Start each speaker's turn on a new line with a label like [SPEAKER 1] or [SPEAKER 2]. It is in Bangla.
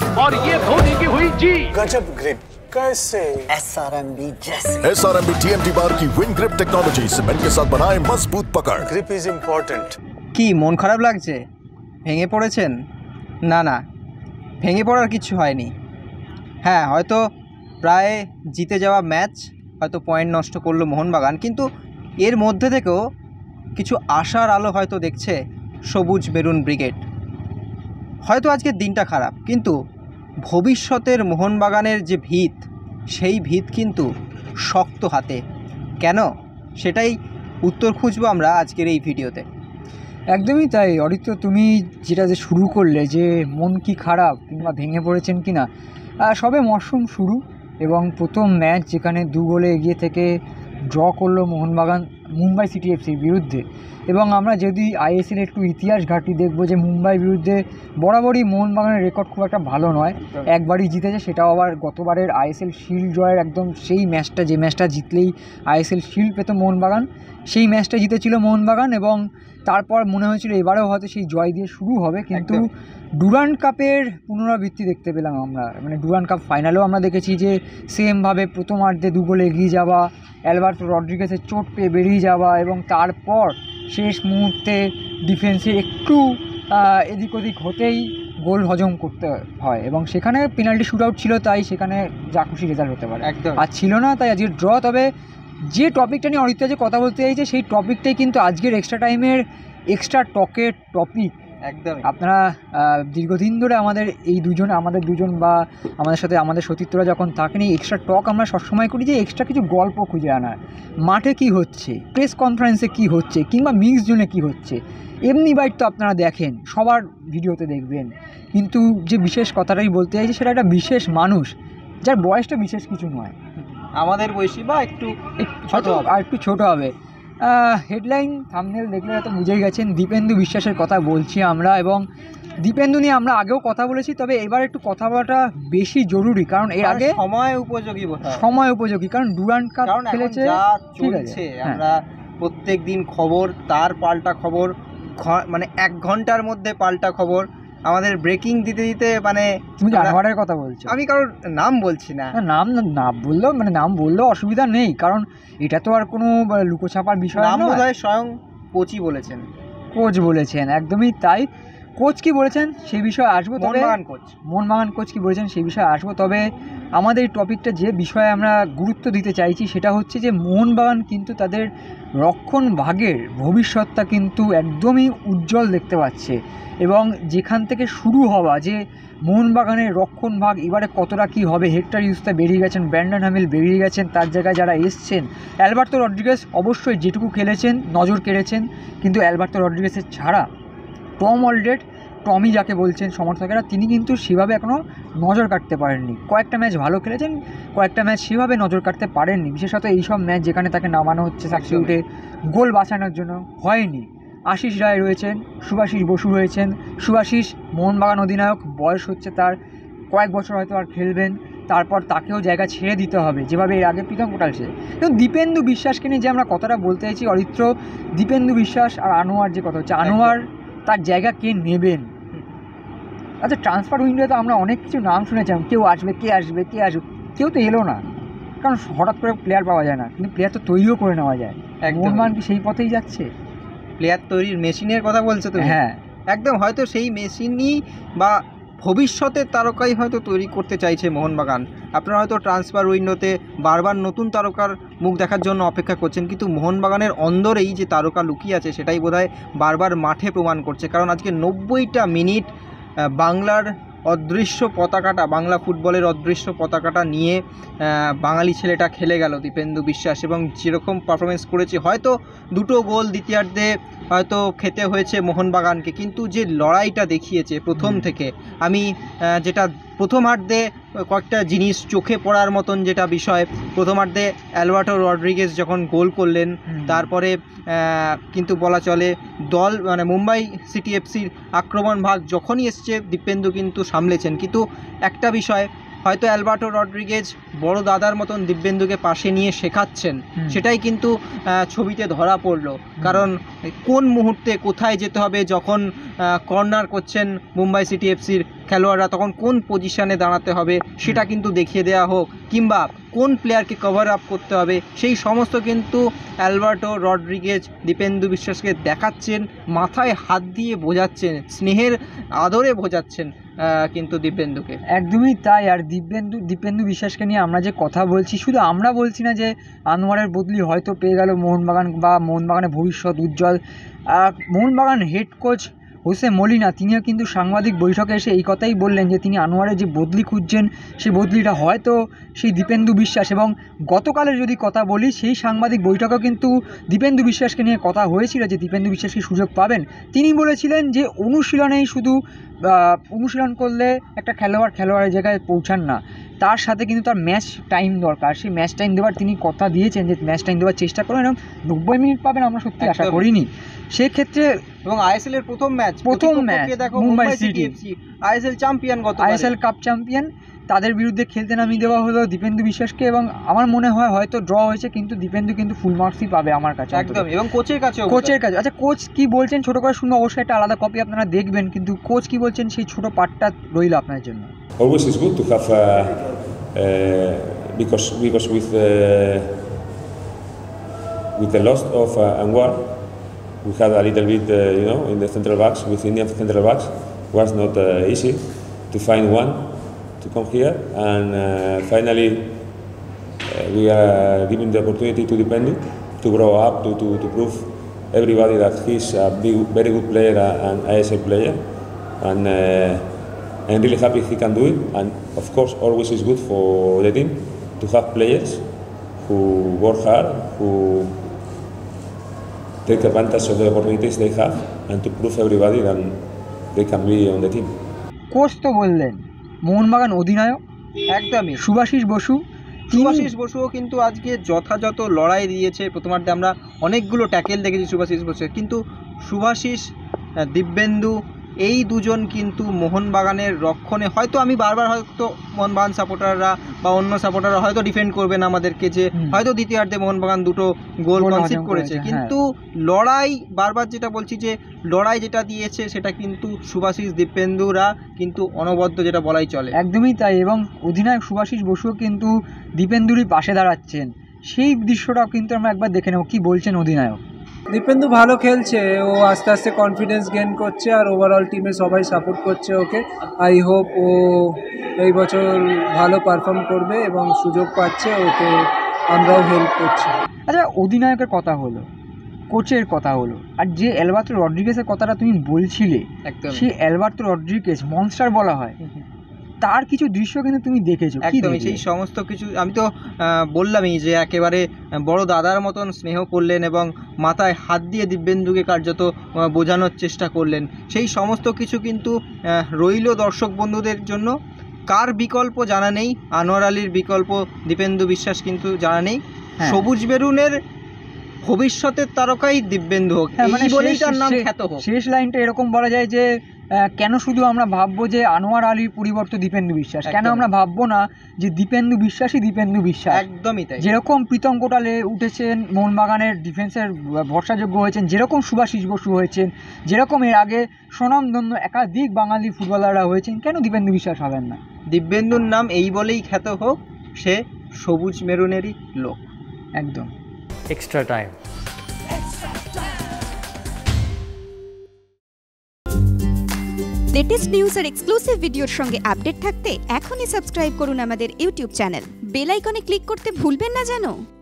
[SPEAKER 1] और ये धोनी की हुई जी।
[SPEAKER 2] गजब ग्रिप कैसे
[SPEAKER 3] SRMB जैसे।
[SPEAKER 4] SRMB TMT बार की विन ग्रिप टेक्नोलॉजी सीमेंट के साथ बनाए मजबूत पकड़।
[SPEAKER 2] Grip is important.
[SPEAKER 5] কি মন খারাপ লাগছে? ভেঙে পড়েছেন? না না, ভেঙে পড়ার কিছু হয়নি। হ্যাঁ, হয়তো প্রায় জিতে যাওয়া ম্যাচ হয়তো পয়েন্ট নষ্ট করলো মোহনবাগান, কিন্তু এর মধ্যে থেকেও কিছু আশার আলো হয়তো দেখছে সবুজ মেরুন ব্রিগেড। হয়তো আজকের দিনটা খারাপ, কিন্তু ভবিষ্যতের মোহনবাগানের যে ভিত, সেই ভিত কিন্তু শক্ত হাতে। কেন? সেটাই উত্তর খুঁজবো আমরা আজকের এই ভিডিওতে।
[SPEAKER 6] একদমই তাই অরিত্র, তুমি যেটা যে শুরু করলে যে মন কি খারাপ কিংবা ভেঙে পড়েছেন কি না, সবে মরশুম শুরু এবং প্রথম ম্যাচ যেখানে 2 গোলে এগিয়ে থেকে ড্র করলো মোহনবাগান মুম্বাই সিটি এফসির বিরুদ্ধে। এবং আমরা যদি আইএসএল একটু ইতিহাস ঘাঁটি দেখবো যে মুম্বাই বিরুদ্ধে বরাবরই মোহনবাগানের রেকর্ড খুব একটা ভালো নয়, একবারই জিতেছে, সেটাও আবার গতবারের আইএসএল শিল্ড জয়ের একদম সেই ম্যাচটা, যে ম্যাচটা জিতলেই আইএসএল শিল্ড পেত মোহনবাগান, সেই ম্যাচটা জিতেছিল মোহনবাগান। এবং তারপর মনে হয়েছিল এবারেও হয়তো সেই জয় দিয়ে শুরু হবে, কিন্তু ডুরান্ড কাপের পুনরাবৃত্তি দেখতে পেলাম আমরা। মানে ডুরান্ড কাপ ফাইনালেও আমরা দেখেছি যে সেমভাবে প্রথমার্ধে 2 গোলে এগিয়ে যাওয়া, অ্যালবার্টো রড্রিগেসের চোট পেয়ে বেরিয়ে যাওয়া এবং তারপর শেষ মুহূর্তে ডিফেন্সে একটু এদিক ওদিক হতেই গোল হজম করতে হয় এবং সেখানে পেনাল্টি শুট আউট ছিল, তাই সেখানে যা খুশি রেজাল্ট হতে পারে।
[SPEAKER 5] একদম
[SPEAKER 6] আর ছিল না, তাই আজকে ড্র। তবে যে টপিকটা নিয়ে অরিত্র যে কথা বলতে চাইছে, সেই টপিকটাই কিন্তু আজকের এক্সট্রা টাইমের এক্সট্রা টকের টপিক।
[SPEAKER 5] একদম
[SPEAKER 6] আপনারা দীর্ঘদিন ধরে আমাদের দুজন বা আমাদের সাথে আমাদের সতীর্থরা যখন থাকেন, এই এক্সট্রা টক আমরা সবসময় করি যে এক্সট্রা কিছু গল্প খুঁজে আনার। মাঠে কি হচ্ছে, প্রেস কনফারেন্সে কি হচ্ছে, কিংবা মিক্স জোনে কি হচ্ছে, এমনি বাইট তো আপনারা দেখেন, সবার ভিডিওতে দেখবেন, কিন্তু যে বিশেষ কথাটাই বলতে চাইছি সেটা একটা বিশেষ মানুষ যার বয়সটা বিশেষ কিছু নয়,
[SPEAKER 5] আমাদের বয়সী বা একটু ছোট
[SPEAKER 6] আর একটু ছোটো হবে। হেডলাইন থাম্বনেল দেখলে হয়তো বুঝেই গেছেন, দীপেন্দু বিশ্বাসের কথা বলছি আমরা। এবং দীপেন্দু নিয়ে আমরা আগেও কথা বলেছি, তবে এবার একটু কথা বলাটা বেশি জরুরি, কারণ এর আগে
[SPEAKER 5] সময় উপযোগী,
[SPEAKER 6] কারণ ডুরান্ড কাপ খেলেছে,
[SPEAKER 5] ঠিক আছে। আমরা প্রত্যেক দিন খবর, তার পাল্টা খবর, মানে 1 ঘন্টার মধ্যে পাল্টা খবর, আমাদের ব্রেকিং দিতে দিতে মানে
[SPEAKER 6] তুমি জানোয়ারের কথা বলছো।
[SPEAKER 5] আমি কারোর নাম বলছি না,
[SPEAKER 6] নাম না বললেও মানে নাম বললেও অসুবিধা নেই, কারণ এটা তো আর কোনো লুকোছাপার বিষয়
[SPEAKER 5] নাম
[SPEAKER 6] নয়।
[SPEAKER 5] বোধহয় স্বয়ং কোচই বলেছেন,
[SPEAKER 6] কোচ বলেছেন, একদমই তাই। কোচ কি বলেছেন সেই বিষয়ে আসবো, তবে মোহনবাগান কোচ কি বলেছেন সেই বিষয়ে আসবো। তবে আমাদের এই টপিকটা যে বিষয়ে আমরা গুরুত্ব দিতে চাইছি সেটা হচ্ছে যে মোহনবাগান কিন্তু তাদের রক্ষণ ভাগের ভবিষ্যৎটা কিন্তু একদমই উজ্জ্বল দেখতে পাচ্ছে। এবং যেখান থেকে শুরু হওয়া যে মোহনবাগানের রক্ষণ ভাগ এবারে কতটা কী হবে, হেক্টর ইউস্তা বেরিয়ে গেছেন, ব্র্যান্ডন হ্যামিল বেরিয়ে গেছেন, তার জায়গায় যারা এসছেন, অ্যালবার্টো রড্রিগেস অবশ্যই যেটুকু খেলেছেন নজর কেড়েছেন, কিন্তু অ্যালবার্টো রড্রিগেসের ছাড়া টমি যাকে বলছেন সমর্থকেরা, তিনি কিন্তু সেভাবে এখনও নজর কাটতে পারেননি। কয়েকটা ম্যাচ ভালো খেলেছেন, কয়েকটা ম্যাচ সেভাবে নজর কাটতে পারেননি, বিশেষত এইসব ম্যাচ যেখানে তাকে নামানো হচ্ছে সাবস্টিটিউটে গোল বাঁচানোর জন্য, হয়নি। আশিস রায় রয়েছেন, শুভাশিস বসু রয়েছেন। শুভাশিস মোহনবাগান অধিনায়ক, বয়স হচ্ছে তার, কয়েক বছর হয়তো আর খেলবেন, তারপর তাকেও জায়গা ছেড়ে দিতে হবে, যেভাবে এর আগে প্রীতম কোটাল ছিল। কিন্তু দীপেন্দু বিশ্বাসকে নিয়ে যে আমরা কথাটা বলতে চাইছি অরিত্র, দীপেন্দু বিশ্বাস আর আনোয়ার যে কথা হচ্ছে, আনোয়ার তার জায়গা কে নেবেন? আচ্ছা, ট্রান্সফার উইন্ডোতে তো আমরা অনেক কিছু নাম শুনেছিলাম, কেউ আসবে, কেউ তো এলো না, কারণ হঠাৎ করে প্লেয়ার পাওয়া যায় না, কিন্তু প্লেয়ার তো তৈরিও করে নেওয়া যায়। মোহনবাগান কি সেই পথেই যাচ্ছে?
[SPEAKER 5] প্লেয়ার তৈরির মেশিনের কথা বলছো তুমি?
[SPEAKER 6] হ্যাঁ,
[SPEAKER 5] একদম। হয়তো সেই মেশিনই বা ভবিষ্যতের তারকাই হয়তো তৈরি করতে চাইছে মোহনবাগান। আপনারা হয়তো ট্রান্সফার উইন্ডোতে বারবার নতুন তারকার মুখ দেখার জন্য অপেক্ষা করছেন, কিন্তু মোহনবাগানের অন্দরেই যে তারকা লুকিয়ে আছে সেটাই বোধহয় বারবার মাঠে প্রমাণ করছে। কারণ আজকে 90টা মিনিট বাংলার অদৃশ্য পতাকাটা, বাংলা ফুটবলের অদৃশ্য পতাকাটা নিয়ে বাঙালি ছেলেটা খেলে গেল দীপেন্দু বিশ্বাস, এবং যেরকম পারফরমেন্স করেছে, হয়তো 2টো গোল দ্বিতীয়ার্ধে হয়তো খেতে হয়েছে মোহনবাগানকে, কিন্তু যে লড়াইটা দেখিয়েছে প্রথম থেকে, আমি যেটা প্রথমার্ধে কয়েকটা জিনিস চোখে পড়ার মতন যেটা বিষয়, প্রথমার্ধে অ্যালবার্টো রড্রিগেস যখন গোল করলেন, তারপরে কিন্তু বলা চলে দল মানে মুম্বাই সিটি এফসির আক্রমণ ভাগ যখনই এসছে দীপেন্দু কিন্তু সামলেছেন। কিন্তু একটা বিষয়, হয়তো অ্যালবার্টো রড্রিগেজ বড় দাদার মতন দিব্যেন্দুকে পাশে নিয়ে শেখাচ্ছেন, সেটাই কিন্তু ছবিতে ধরা পড়লো। কারণ কোন মুহূর্তে কোথায় যেতে হবে, যখন কর্নার করছেন মুম্বাই সিটি এফসির খেলোয়াড়রা তখন কোন পজিশনে দাঁড়াতে হবে সেটা কিন্তু দেখিয়ে দেওয়া হোক, কিংবা কোন প্লেয়ারকে কভার আপ করতে হবে সেই সমস্ত কিন্তু অ্যালবার্টো রড্রিগেজ দীপেন্দু বিশ্বাসকে দেখাচ্ছেন, মাথায় হাত দিয়ে বোঝাচ্ছেন, স্নেহের আদরে বোঝাচ্ছেন কিন্তু দিব্যেন্দুকে।
[SPEAKER 6] একদমই তাই। আর দীপেন্দু বিশ্বাসকে নিয়ে আমরা যে কথা বলছি, শুধু আমরা বলছি না যে আনোয়ারের বদলি হয়তো পেয়ে গেল মোহনবাগান বা মোহনবাগানের ভবিষ্যৎ উজ্জ্বল। Mohun Bagan head coach Jose Molina তিনিও কিন্তু সাংবাদিক বৈঠকে এসে এই কথাই বললেন যে তিনি আনোয়ারের যে বদলি খুঁজছেন সেই বদলিটা হয়তো সেই দীপেন্দু বিশ্বাস। এবং গতকালের যদি কথা বলি, সেই সাংবাদিক বৈঠকেও কিন্তু দীপেন্দু বিশ্বাসকে নিয়ে কথা হয়েছিল যে দীপেন্দু বিশ্বাস কি সুযোগ পাবেন। তিনি বলেছিলেন যে অনুশীলনেই শুধু অনুশীলন করলে একটা খেলোয়াড়ের জায়গায় পৌঁছান না, তার সাথে কিন্তু তার ম্যাচ টাইম দরকার। সেই ম্যাচ টাইম দেওয়ার তিনি কথা দিয়েছেন যে ম্যাচ টাইম দেওয়ার চেষ্টা করবেন, এবং 90 মিনিট পাবেন আমরা সত্যি আশা করিনি সেক্ষেত্রে।
[SPEAKER 5] এবং আইএসএল এর প্রথম ম্যাচ দেখো Mumbai City FC ISL champion,
[SPEAKER 6] ISL cup champion, তাদের বিরুদ্ধে খেলতে নামিয়ে দেওয়া হলো দীপেন্দু বিশ্বাসকে। এবং আমার মনে হয় হয়তো ড্র হয়েছে, কিন্তু দীপেন্দু কিন্তু ফুল মার্কসই পাবে আমার কাছে
[SPEAKER 5] একদম। এবং কোচের কাছে
[SPEAKER 6] আচ্ছা কোচ কি বলছেন ছোট করে শুনবো, অবশ্যই একটা আলাদা কপি আপনারা দেখবেন, কিন্তু কোচ কি বলছেন সেই ছোট পার্টটা রইল আপনাদের জন্য।
[SPEAKER 7] Always is good to have because with the loss of Anwar, we had a little bit in the central backs, with Indian central backs was not easy to find one to come here, and finally we are giving the opportunity to Dipendo to grow up, to prove everybody that he's a very good player and ISL player, and I'm really happy he can do it. And of course always is good for the team to have players who work hard, who take advantage of the opportunities they have, and to prove everybody that they can be on the team.
[SPEAKER 6] Coach তো বললেন মোহনবাগান অধিনায়ক
[SPEAKER 5] একদমই
[SPEAKER 6] শুভাশিস বসুও
[SPEAKER 5] কিন্তু আজকে যথাযথ লড়াই দিয়েছে। প্রথমার্ধে আমরা অনেকগুলো ট্যাকেল দেখেছি শুভাশিস বসু, কিন্তু শুভাশিস দিব্যেন্দু এই দুজন কিন্তু মোহনবাগানের রক্ষণে, হয়তো আমি বারবার হয়তো মোহনবাগান সাপোর্টাররা বা অন্য সাপোর্টাররা হয়তো ডিফেন্ড করবেন আমাদেরকে যে হয়তো দ্বিতীয়ার্ধে মোহনবাগান দুটো গোল কনসিড করেছে, কিন্তু লড়াই বারবার যেটা বলছি যে লড়াই যেটা দিয়েছে সেটা কিন্তু শুভাশিস দীপেন্দুরা কিন্তু অনবদ্য, যেটা বলাই চলে।
[SPEAKER 6] একদমই তাই। এবং অধিনায়ক শুভাশিস বসুও কিন্তু দীপেন্দুরই পাশে দাঁড়াচ্ছেন, সেই দৃশ্যটাও কিন্তু আমরা একবার দেখে নেব কি বলছেন অধিনায়ক।
[SPEAKER 8] দীপেন্দু ভালো খেলছে, ও আস্তে আস্তে কনফিডেন্স গেইন করছে, আর ওভারঅল টিমে সবাই সাপোর্ট করছে ওকে। আই হোপ ও এই বছর ভালো পারফর্ম করবে এবং সুযোগ পাচ্ছে, ওকে আমরাও হেল্প করছি।
[SPEAKER 6] আচ্ছা অধিনায়কের কথা হলো, কোচের কথা হলো, আর যে অ্যালবার্টো রড্রিগেজের কথাটা তুমি বলছিলে, সেই অ্যালবার্টো রড্রিগেজ মনস্টার বলা হয়, তার কিছু দৃশ্য কিন্তু তুমি দেখেছো।
[SPEAKER 5] একদমই সেই সমস্ত কিছু আমি তো বললামই যে একেবারে বড় দাদার মতন স্নেহ করলেন এবং মাথায় হাত দিয়ে দিব্যেন্দুকে কার্যত বোঝানোর চেষ্টা করলেন। সেই সমস্ত কিছু কিন্তু রইল দর্শক বন্ধুদের জন্য। কার বিকল্প জানা নেই, আনোয়ার আলীর বিকল্প দীপেন্দু বিশ্বাস কিন্তু জানা নেই। সবুজ বেরুনের ভবিষ্যতের তারকাই দিব্যেন্দু হোক, এই বলেই তার নাম খ্যাত হোক।
[SPEAKER 6] শেষ লাইনটা এরকম বলা যায় যে কেন শুধু আমরা ভাববো যে আনোয়ার আলীর পরিবর্তে দীপেন্দু বিশ্বাস, কেন আমরা ভাববো না যে দীপেন্দু বিশ্বাসই দীপেন্দু বিশ্বাস।
[SPEAKER 5] একদমই তাই।
[SPEAKER 6] যেরকম প্রীতম কোটালে উঠেছেন, মোহনবাগানের ডিফেন্সের ভরসাযোগ্য হয়েছেন, যেরকম শুভাশিস বসু হয়েছেন, যেরকম এর আগে স্বনামধন্য একাধিক বাঙালি ফুটবলাররা হয়েছেন, কেন দীপেন্দু বিশ্বাস হবেন না?
[SPEAKER 5] দিব্যেন্দুর নাম এই বলেই খ্যাত হোক, সে সবুজ মেরুনেরই লোক।
[SPEAKER 6] একদম।
[SPEAKER 1] Extra time.
[SPEAKER 9] লেটেস্ট নিউজ আর এক্সক্লুসিভ ভিডিওর সঙ্গে আপডেট থাকতে এখনই সাবস্ক্রাইব করুন আমাদের ইউটিউব চ্যানেল। বেল আইকনে ক্লিক করতে ভুলবেন না যেন।